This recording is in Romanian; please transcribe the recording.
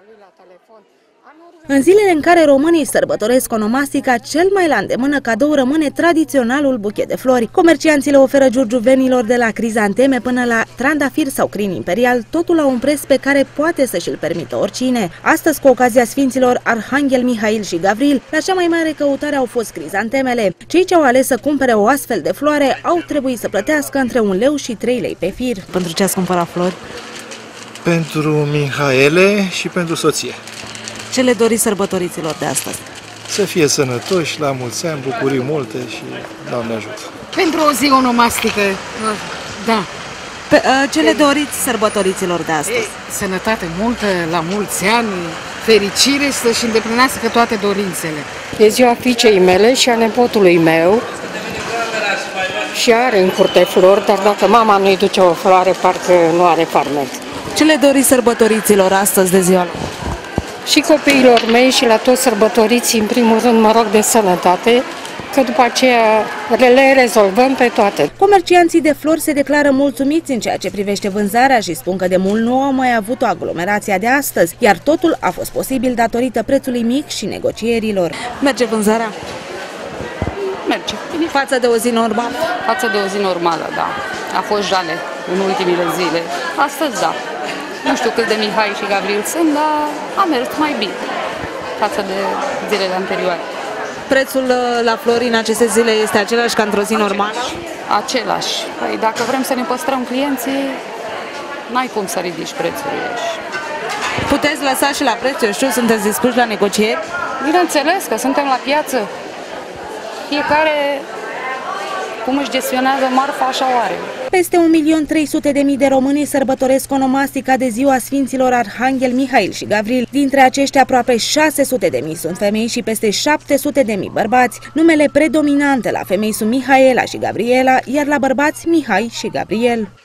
În zilele în care românii sărbătoresc onomastica, cel mai la îndemână cadou rămâne tradiționalul buchet de flori. Comercianții le oferă giurgiuvenilor de la crizanteme până la trandafir sau crin imperial, totul la un preț pe care poate să și-l permită oricine. Astăzi, cu ocazia Sfinților Arhanghel, Mihail și Gavril, la cea mai mare căutare au fost crizantemele. Cei ce au ales să cumpere o astfel de floare au trebuit să plătească între 1 leu și 3 lei pe fir. Pentru ce ați cumpărat flori? Pentru Mihaele și pentru soție. Ce le doriți sărbătoriților de astăzi? Să fie sănătoși, la mulți ani, bucurii multe și Doamne ajută. Pentru o zi onomastică, da. Ce le doriți sărbătoriților de astăzi? Sănătate multă, la mulți ani, fericire, să-și îndeplinească toate dorințele. E ziua fiicei mele și a nepotului meu și are în curte flori, dar dacă mama nu-i duce o floare, parcă nu are farmec. Ce le doriți sărbătoriților astăzi de ziua lor? Și copiilor mei și la toți sărbătoriții, în primul rând, mă rog de sănătate, că după aceea le rezolvăm pe toate. Comercianții de flori se declară mulțumiți în ceea ce privește vânzarea și spun că de mult nu au mai avut o aglomerație de astăzi, iar totul a fost posibil datorită prețului mic și negocierilor. Merge vânzarea? Merge. Față de o zi normală? Față de o zi normală, da. A fost jale în ultimile zile. Astăzi, da. Nu știu cât de Mihai și Gavril sunt, dar a mers mai bine față de zilele anterioare. Prețul la flori în aceste zile este același ca într-o zi normală? Același. Păi dacă vrem să ne păstrăm clienții, n-ai cum să ridici prețurile. Puteți lăsa și la preț, eu știu, sunteți dispuși la negocieri? Bineînțeles că suntem la piață. Fiecare cum își gestionează marfa, așa o are. Peste 1.300.000 de români sărbătoresc onomastica de ziua Sfinților Arhanghel, Mihail și Gavril. Dintre aceștia, aproape 600.000 sunt femei și peste 700.000 bărbați. Numele predominante la femei sunt Mihaela și Gabriela, iar la bărbați Mihai și Gabriel.